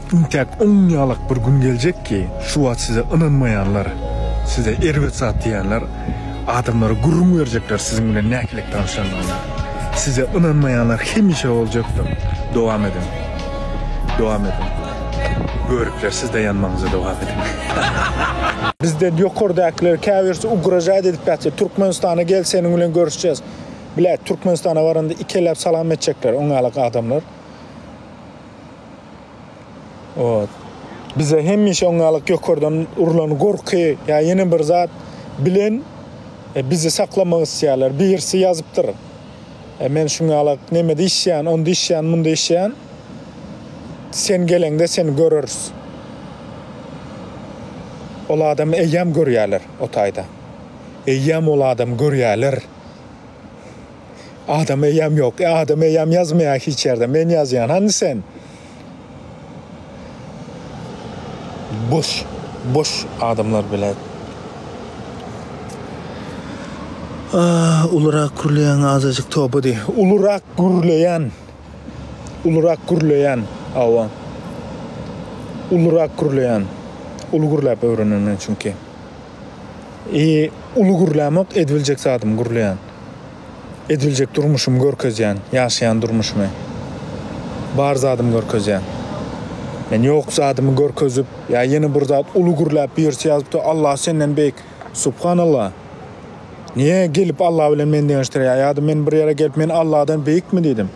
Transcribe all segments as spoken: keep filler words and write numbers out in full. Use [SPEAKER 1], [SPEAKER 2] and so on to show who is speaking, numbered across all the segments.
[SPEAKER 1] intek onyalık bir gün gelecek ki şu an size inanmayanlar, size ervet saat diyenler adamlara gurur verecekler sizin bile nekilik tanışanlar. Size inanmayanlar hemişe olacaktır. Devam edin. Devam edin. Görükler siz de yanmanıza devam edin. Bizde yukarıdakiler kaversi uğraşat edip batsa Türkmenistan'a gel senin bilen görüşeceğiz. Bile Türkmenistan'a varanda ikelep salam edecekler ongalık adamlar. O bize hemişe ongalık yukarıdan urulanı korkuyor. Ya yeni bir zat bilen e, bizi saklamak istiyorlar. Birisi yazıptır. E, men şungalık nemede işleyen, onda işleyen, bunda işleyen. Sen gelende seni görürüz. Ola adam eyyam görüyorlar o tayda. Eyyam ola adam görüyorlar. Adam eyyam yok. E, adam eyyam yazmaya hiç yerde. Ben yazıyan. Hani sen? Boş. Boş adamlar bile. Ah, ulurak gürleyen azıcık topu değil. Ulurak gürleyen. Ulurak gürleyen. Ava. Ulurak gürleyen. Ulu gürlep öğrenilen çünkü. E, ulu gürlemek edilecek zadım gürleyen. Edilecek durmuşum görkezyen. Yaşayan durmuşum. Bar zadım görkezyen. Ben yok zadımı görkezip ya yeni bir zat ulu gürlep bir şey yazıp da Allah senden beyik. Subhanallah. Niye gelip Allah bilen men demiştir ya? Ya da men bir yere gelip men Allah'dan beyik mi dedim.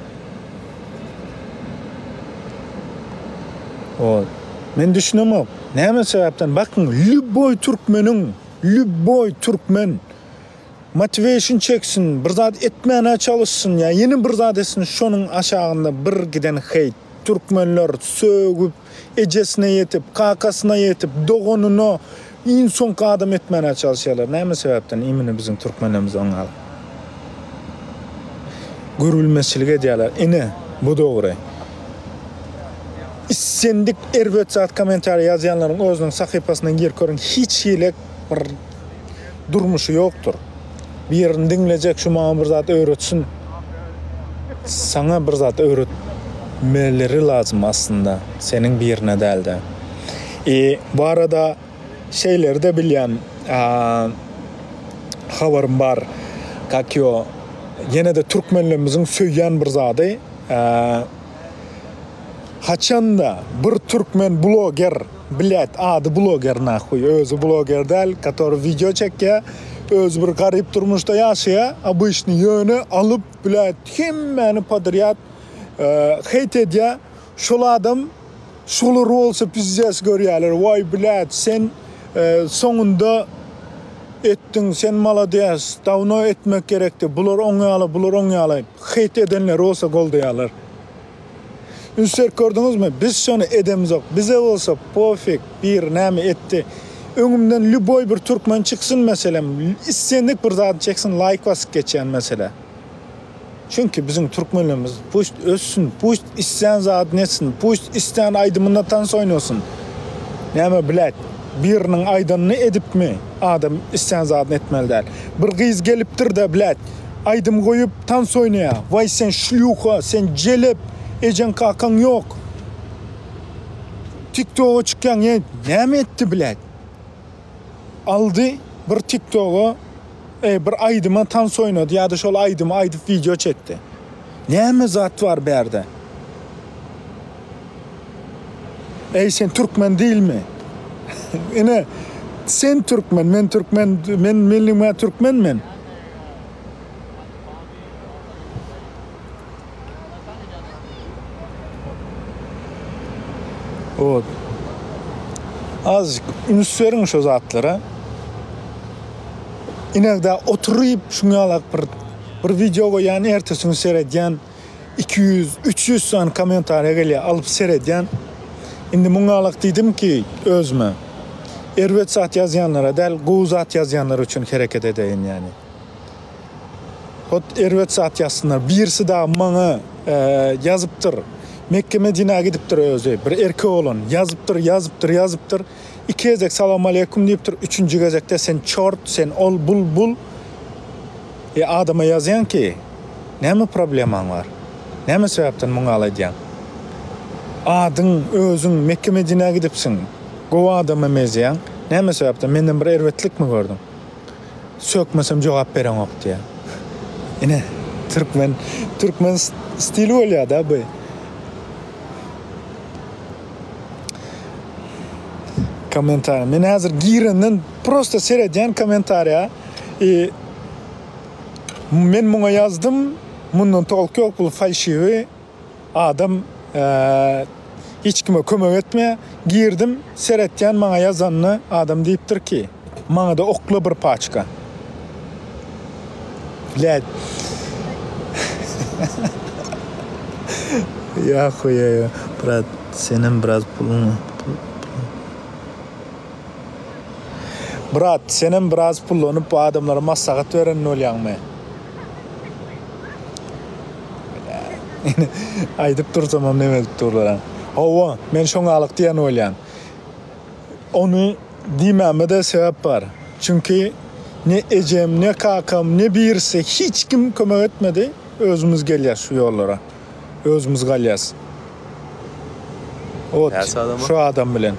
[SPEAKER 1] O men düşünemem. Neme sebepten bakın lüboy Türkmenin, lüboy Türkmen motivation çeksin, bir zat etmene çalışsın ya. Yeni bir zat etsin şunun aşağında bir giden heyt. Türkmenler sögüp, ecesine yetip, kakasına yetip, doğununu inson kadım etmene çalışıyorlar. Neme sebepten imini bizim Türkmenimiz ongalı. Görülmesilik ediyorlar. İne bu doğru. İstendik ervet zat komentar yazıyanların özünün sahipasından gir körün hiç hilek bir durmuşu yoktur. Bir yerini dinleyecek şu bana bir zat öğretsin. Sana bir zat öğretmeleri lazım aslında. Senin bir yerine değil de. E, bu arada şeyleri de bilen a, haberim var. Kakyo yine de Türkmenlerimizin söyleyen bir zatı. A, Haçanda bir Türkmen bloger bilet adı bloger nahuy özü bloger değil который video çekiyor öz bir garip durmuşta yaşıyor bu işin yönü alıp bilet hemmeni padriyat e, heyt ediyor şolu adam şolu olsa pizzas görüyorlar vay bilet sen e, sonunda ettin sen malades davno etmek gerekti bular onyalı bular onyalı heyt edenler olsa gol diyorlar. Üstler gördünüz mü? Biz şunu edemiz yok. Bize olsa pofik bir nemi etti. Önümden lüboy bir Türkmen çıksın mesela. İstendik bir zat çeksin like basıp geçen mesela. Çünkü bizim Türkmenlerimiz puşt ölsün, puşt isteyen zat netsin, puşt isteyen aydımında tans oynuyorsun. Nemi bilet. Birinin aydınını edip mi? Adam isteyen zat etmeli der. Bir kız geliptir de bilet. Aydım koyup tans oynaya. Vay sen şluha, sen celep. Ecen kakan yok. TikTok'a çıkan ya ne mi etti bilet? Aldı bir TikTok'a e, bir aydıma tans oynadı ya da şöyle aydıma aydıp video çekti. Ne mi zat var bir yerde? Ey sen Türkmen değil mi? Yine sen Türkmen, men Türkmen, men milli Türkmen men. O azıcık ünüslerin şu zatlara inekde oturup şungalak bir, bir video yani ertesini seyrediyen iki yüz üç yüz son komentarya geliyor alıp seyrediyen indi bungalak dedim ki özme ervet saat yazıyanlara değil guzat yazıyanlar için hareket edeyim yani. Hot ervet saat yazsınlar birisi daha bana e, yazıptır. Mekke Medine gidiptir özü. Bir erkek olan yazıptır, yazıptır, yazıptır. İki gezek salam aleyküm deyiptir. Üçüncü gezekte sen çort, sen ol, bul, bul. E adama yazıyan ki, ne mi problemin var? Ne mi sebepten bunu alaydın? adın özün Mekke Medine'ye gidipsin. Gova adam emezyan. Näme sebäpden menden bir erwetlik mi gördüm? Sökmesem cevap beren ok diye. Ine Türkmen Türkmen stili bolýar da bu. Komentar. Men hazır girenden prosto seredýän komentarya. E, men muňa yazdım. Mundan tolk yok, bu falşivi adam e, hiç kime kömek etme. Girdim, seretken bana yazanını adam deyiptir ki bana da okla bir paçka. Led. Ya koya ya. Brat, senin biraz pulunu. Brat, senin biraz pulunu bu adamlara maslahat veren olyan mı? Aydıp dursam am neme durlar. Hawa, men şoňalyk diýen bolýan. Onu diýmeme de sebäp bar. Çünki ne ejem, ne kakam, ne birse hiç kim kömek etmedi. Özümüz gelýär şu ýollara. Özümüz galýas. Ot, şu adam bilen.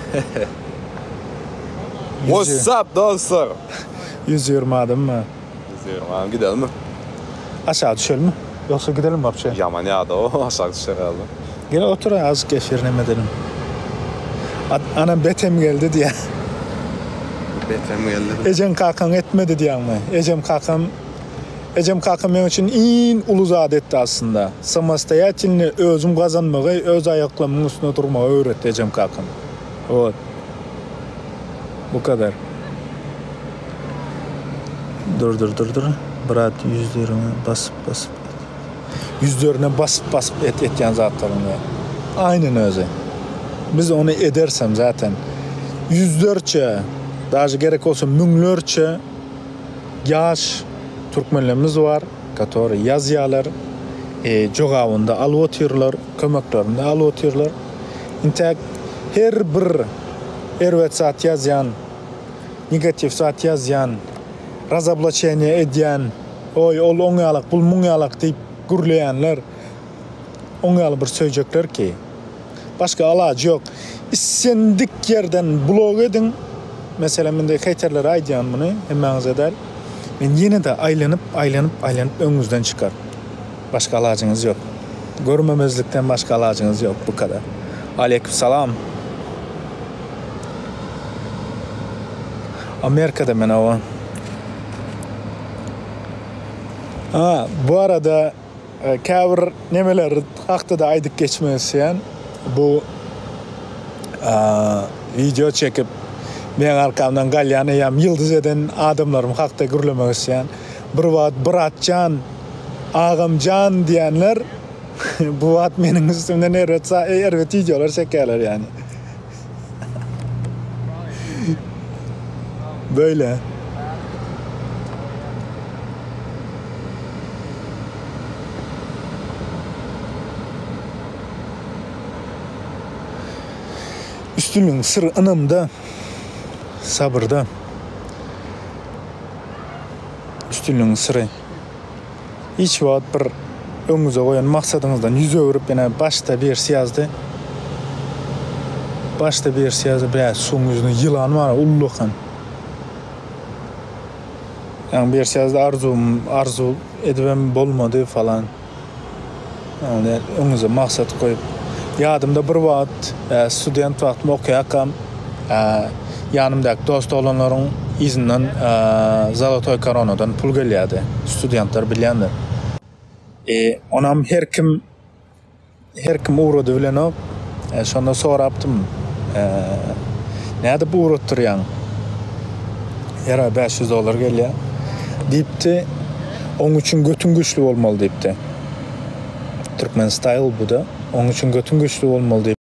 [SPEAKER 2] What's up dostlar?
[SPEAKER 1] yüz yirmi adım mı?
[SPEAKER 2] yüz yirmi adım gidelim mi?
[SPEAKER 1] Aşağı düşelim mi? Yoksa gidelim mi apça?
[SPEAKER 2] Yaman ya da o aşağı düşer herhalde.
[SPEAKER 1] Gel otur azıcık efirnem edelim. Anam betem geldi diye.
[SPEAKER 2] Betem geldi.
[SPEAKER 1] Ecem kakam etmedi diye mi? Ecem kakam Ecem kakam benim için in uluz adetti aslında. Samastayatilini özüm kazanmağı, öz ayaklarımın üstüne durmağı öğretti Ecem kakam. Evet. Bu kadar. Dur dur dur dur. Brat yüzlerine basıp basıp. Yüzlerine basıp basıp et etken zatlarını. Aynen öyle. Biz onu edersem zaten yüzlerce, daha gerek olsa münglerce yaş Türkmenlerimiz var. Katori yazıyalar, e, jogavında alıp otururlar, kömeklerinde alıp otururlar. İntek her bir erwet saat yazyan, negatif saat yazyan, razablaçeni edyen, oy ol oňalyk, bul muňalyk diýip gürleýänler oňaly bir söýjekler ki başka alacı yok. İssendik yerden blog edin. Mesela mende haterler aýdýan muny, hemmeňiz eder. Men ýene de aýlanyp, aýlanyp, aýlanyp öňüňizden çykar. Başka alacıňyz yok. Görmemezlikten başka alacıňyz yok, bu kadar. Aleyküm salam. Amerika'da men o. Ha, bu arada e, käbir nemeler hakda da aýdyp geçmeýän bu a, video çekip men arkamdan galýany ýam ýyldız eden adamlarym hakda gürlemeýän bir wagt Bratjan, Agamjan diýenler bu wagt meniň üstümden erwetsa erwet videolar çekerler yani. Böyle. Üstünlüğün sırrı anamda, sabırda. Üstünlüğün sırrı. Hiç vaat bir öňüňize goýan maksadyňyzdan yüz öwürüp ene başta bir ýazdy. Başta bir ýazdy, bir soň ýüzüne ýylan bar, ullukan. Yani bir ýazdy arzum, arzu edibem bolmady falan. Yani öňüňize maksat koyup yadımda bir wagt e, student wagtym okuýakam, e, ýanymdaky dost olanlaryň izinden e, Zalotoy Koronadan pul gelýärdi. Studentler bilýändir. E, onam her kim her kim uğradı bilen o. E, şonda sorapdym. E, näde bu uğratdyrýan? Ýara beş yüz dolar gelýär. Diýipdi, oň üçin götüň güçlü bolmaly diýipdi. Türkmen style bu da. Onun için götün güçlü olmalı diye